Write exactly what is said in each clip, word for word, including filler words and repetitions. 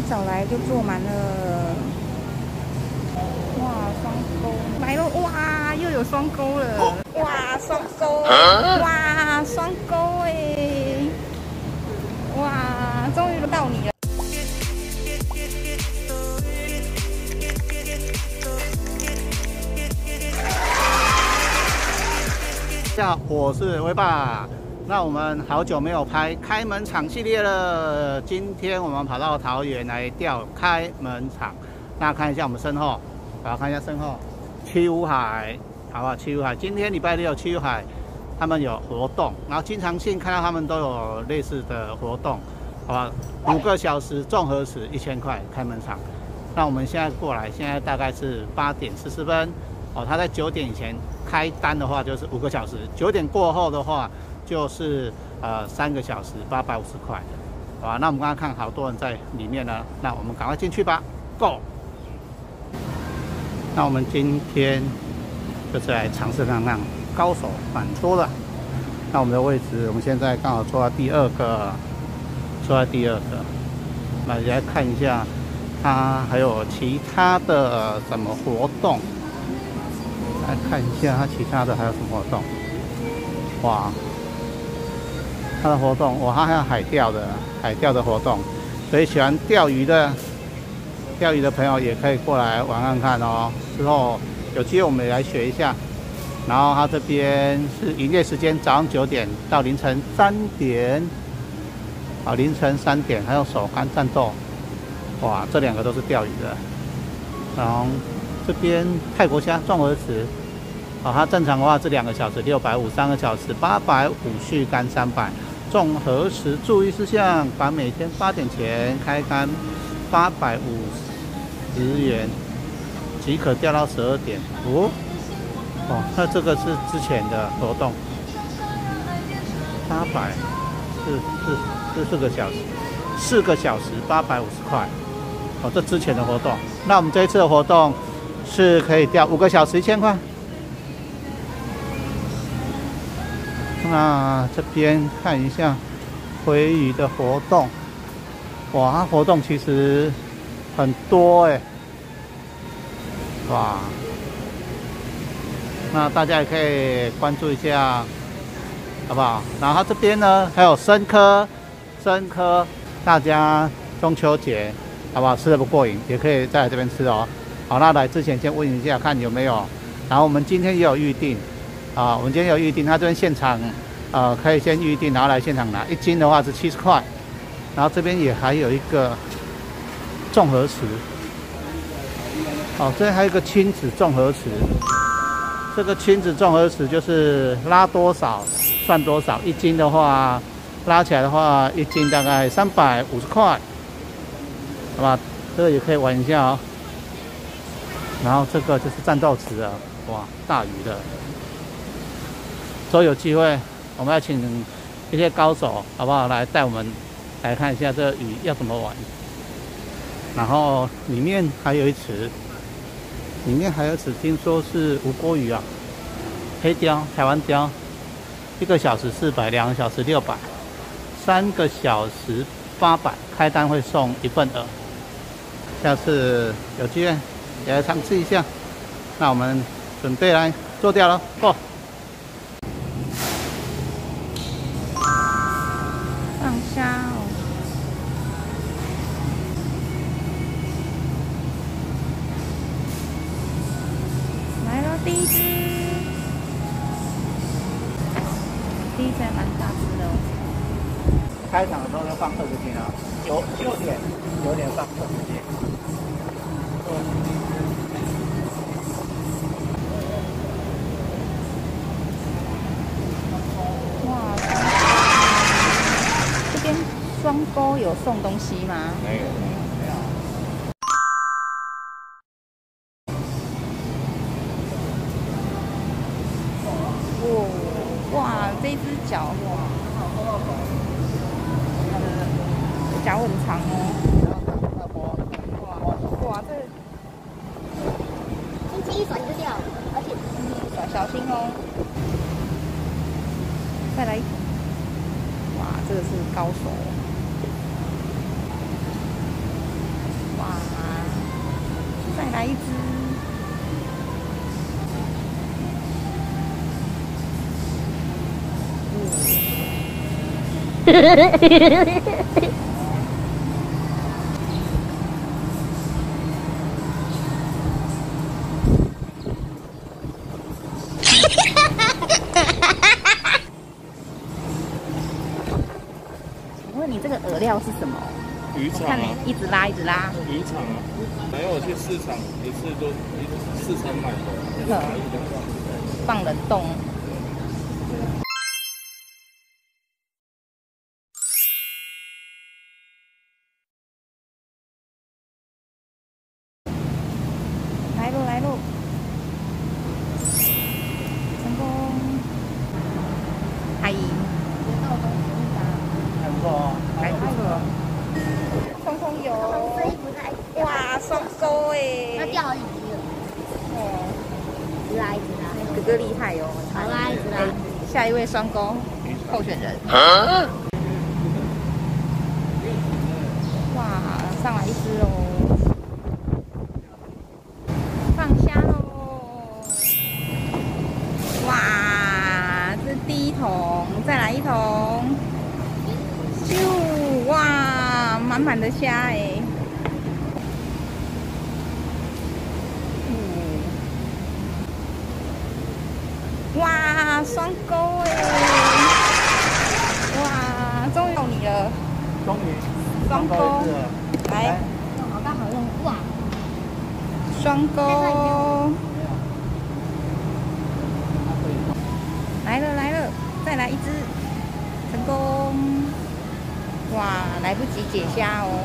早来就坐满了。哇，双钩来了！哇，又有双钩了！哇，双钩！哇，双钩哎！哇，终于轮到你了。 大家好，我是威爸。那我们好久没有拍开门场系列了，今天我们跑到桃园来钓开门场。那看一下我们身后，好，看一下身后，七五海，好不好？七五海，今天礼拜六，七五海他们有活动，然后经常性看到他们都有类似的活动，好吧？五个小时综合池一千块开门场。那我们现在过来，现在大概是八点四十分。 哦，他在九点以前开单的话就是五个小时，九点过后的话就是呃三个小时八百五十块，好吧？那我们刚刚看好多人在里面呢，那我们赶快进去吧 ，Go！ 那我们今天就是来尝试看看高手反桌的。那我们的位置，我们现在刚好坐在第二个，坐在第二个。那来看一下，它还有其他的什么活动？ 来看一下它其他的还有什么活动？哇，它的活动哇，它还有海钓的海钓的活动，所以喜欢钓鱼的钓鱼的朋友也可以过来玩看看哦。之后有机会我们也来学一下。然后它这边是营业时间早上九点到凌晨三点，啊，凌晨三点还有手竿战斗，哇，这两个都是钓鱼的，然后。 这边泰国虾综合池，好、哦，它正常的话是两个小时六百五，三个小时八百五，续竿三百。综合池注意事项：把每天八点前开竿八百五十元，即可钓到十二点。哦，哦，那这个是之前的活动，八百是是是四个小时，四个小时八百五十块。哦，这之前的活动。那我们这一次的活动。 是可以钓五个小时一千块。那这边看一下鲑鱼的活动，哇，它活动其实很多哎，哇，那大家也可以关注一下，好不好？然后它这边呢还有生科，生科，大家中秋节好不好？吃的不过瘾，也可以再来这边吃哦。 好，那来之前先问一下，看有没有。然后我们今天也有预定，啊，我们今天有预定，他这边现场，呃，可以先预定，然后来现场拿。一斤的话是七十块，然后这边也还有一个综合池，哦，这边还有一个亲子综合池。这个亲子综合池就是拉多少算多少，一斤的话，拉起来的话，一斤大概三百五十块，好吧？这个也可以玩一下哦。 然后这个就是战斗池了，哇，大鱼的。所以有机会，我们要请一些高手，好不好？来带我们来看一下这个鱼要怎么玩。然后里面还有一池，里面还有一池，听说是无锅鱼啊，黑鲷，台湾鲷，一个小时四百，两个小时六百，三个小时八百，开单会送一份饵。下次有机会。 也来尝试一下，那我们准备来做钓了，Go！ 放虾哦，来了第一只，第一只还蛮大只的哦。 开场的时候要放二十斤啊，九九点九点放二十斤。 双钩有送东西吗？ 没有，没有。 哦，哇，这一只脚哇，脚很长哦。哇，哇，这轻轻一甩就掉了，而且小小心哦。再来，哇，这个是高手。 一只。请问你这个饵料是什么？ 渔场看你啊， 一直拉，一直拉。 渔场啊，没有我去市场一次都一市场买的， 放冷冻。来喽来喽，成功！嗨， 还不错哦。 来不错。冲冲油， 这一不太， 哇，双钩哎！ 它掉好几只了， 哦， 一直拉一直拉， 哥哥厉害哦！ 好拉一直拉。 下一位双钩候选人。哇，上来一只哦！放虾喽！哇，这是第一桶，再来一桶。咻！哇，满满的虾哎！哇，双钩哎！哇，终于有你了， 终于双钩一次了。 来， 我刚好用哇， 双钩，来了来了，再来一只，成功！哇，来不及解虾哦。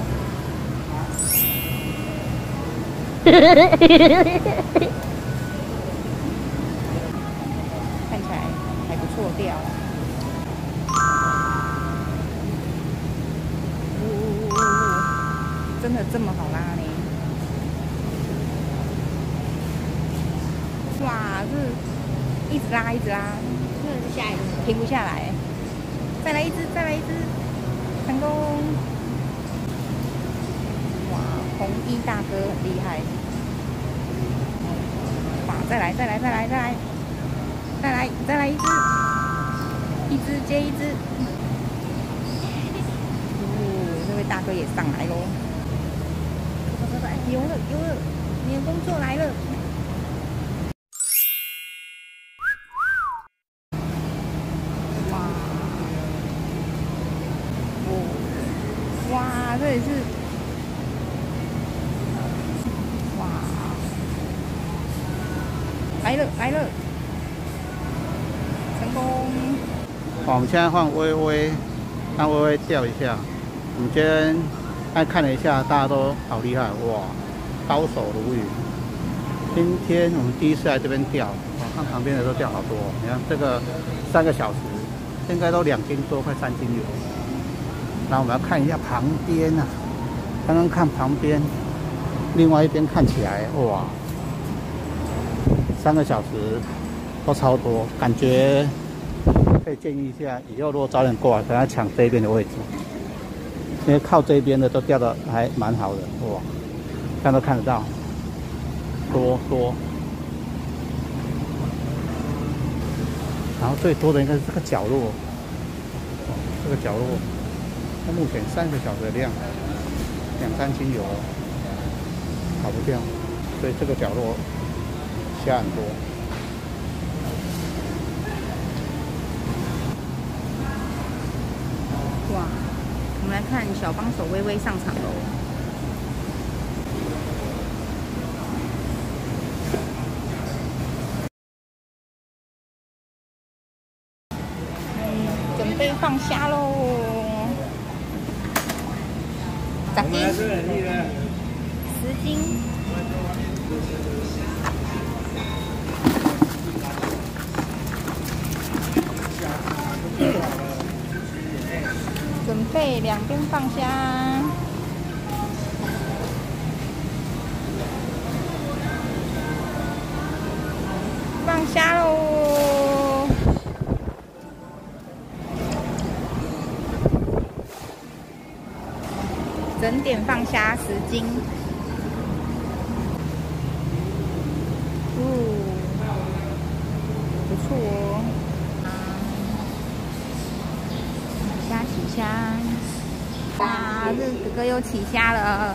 看起来还不错钓。呜呜呜呜！真的这么好拉呢？哇，这一直拉一直拉， 这是下一个。 停不下来。再来一只，再来一只，成功！哇，红衣大哥很厉害。哇，再来再来再来再来，再来再来一只，一只接一只。哦，这位大哥也上来喽！有了有了，你的工作来了。哇！哦！哇，这也是。哇！来了来了，成功！ 好，我们现在换微微，让微微钓一下。我们今天刚看了一下，大家都好厉害哇，高手如云。今天我们第一次来这边钓，哇，看旁边的都钓好多。你看这个三个小时，应该都两斤多，快三斤有。然后我们要看一下旁边啊，刚刚看旁边，另外一边看起来哇，三个小时都超多，感觉可以建议一下，以后如果早点过来，可能要抢这边的位置，因为靠这边的都钓得还蛮好的哇，这样都看得到，多多。然后最多的应该是这个角落，这个角落，它目前三个小时的量，两三斤有，跑不掉，所以这个角落虾很多。 哇，我们来看小帮手微微上场喽。嗯，准备放虾喽。十斤，十斤。准备两边放虾，放虾喽！整点放虾十斤， 不错哦。虾起虾，哇，这哥哥又起虾了。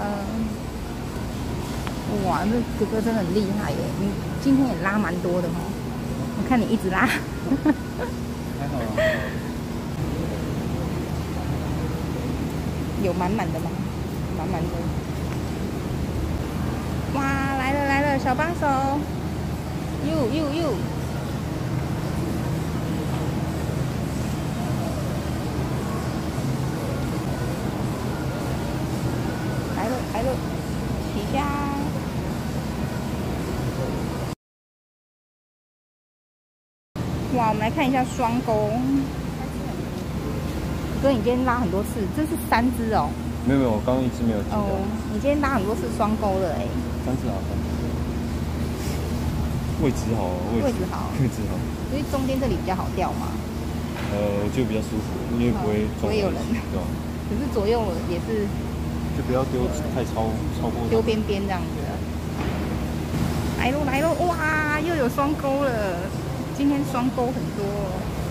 哇，这哥哥真的很厉害耶！你今天也拉蛮多的哦。我看你一直拉。 还好啊。 有满满的吗？满满的。哇，来了来了，小帮手！呦呦呦！来了来了，起虾！哇，我们来看一下双钩。哥，你今天拉很多次，这是三只哦。 没有没有，我刚刚一直没有接到。 哦，你今天拉很多次双钩了哎。 三只好，三只。位置好， 位置好， 位置好。 因为中间这里比较好钓嘛。 呃，就比较舒服，因为不会不会有人。 对吧？ 可是左右也是。 就不要丢太超超过。 丢边边这样子。来喽来喽，哇，又有双钩了！今天双钩很多哦。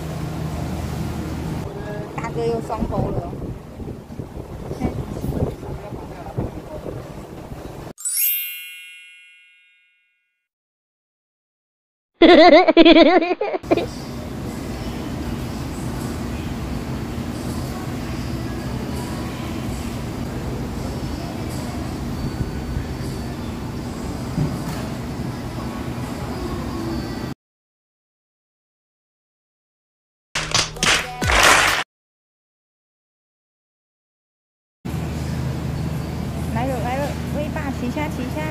大哥又双钩了。来了来了，威霸起虾起虾！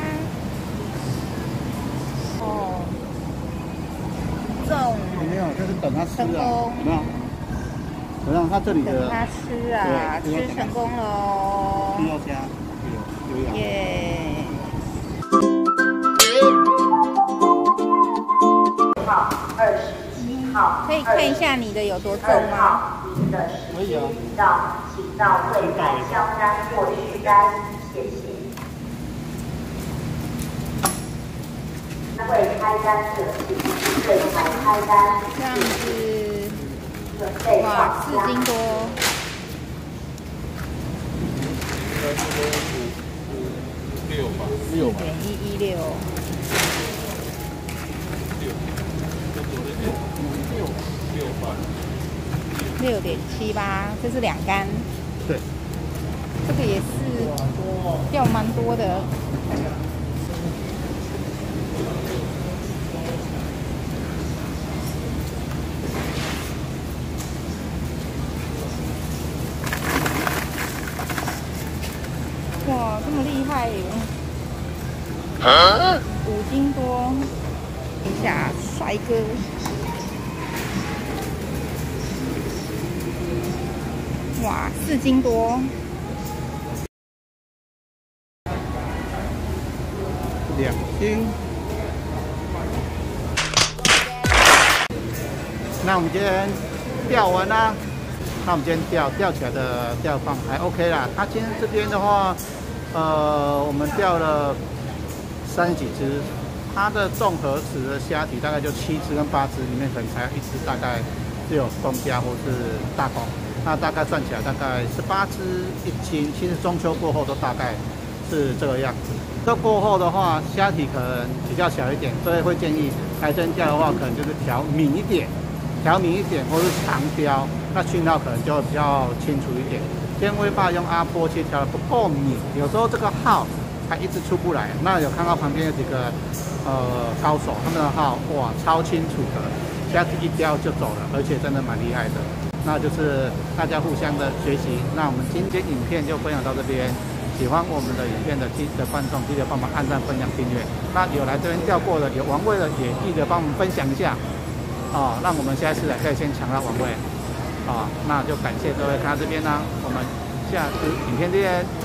哦，中。 没有，就是等它吃成啊。 功。 有没有？我让它这里的。 等它吃啊，吃成功了哦。 第二虾有有养。 耶！ 号二十七号， 可以看一下你的有多重吗？ 您的时间已到，请到柜台销单或续单，谢谢。未开单者，请柜台开单。 这样子，哇，四斤多。 六吧， 四点一一六。 六八。 六点七八，这是两竿。 对。 这个也是钓蛮多的。哇，这么厉害耶！啊？五斤多。等一下，帅哥。哇，四斤多。 两斤。那我们今天钓完啦。那我们今天钓钓起来的钓况还 OK 啦。它今天这边的话，呃，我们钓了三十几只，它的综合值的虾体大概就七只跟八只，里面可能才有一只大概只有公虾或是大公。那大概算起来大概十八只一斤，其实中秋过后都大概是这个样子。这过后的话，虾体可能比较小一点，所以会建议来这钓的话，可能就是调敏一点，调敏一点或是长标，那讯号可能就会比较清楚一点。今天威霸用阿波其实调的不够敏，有时候这个号还一直出不来。那有看到旁边有几个呃高手，他们的号哇超清楚的，虾体一叼就走了，而且真的蛮厉害的。那就是大家互相的学习。那我们今天影片就分享到这边，喜欢我们的影片的记得观众记得帮忙按赞、分享、订阅。那有来这边钓过的、有玩味的，也记得帮我们分享一下，哦，让我们下一次可以先抢到玩味。啊、哦，那就感谢各位看到这边啦，我们下次影片见。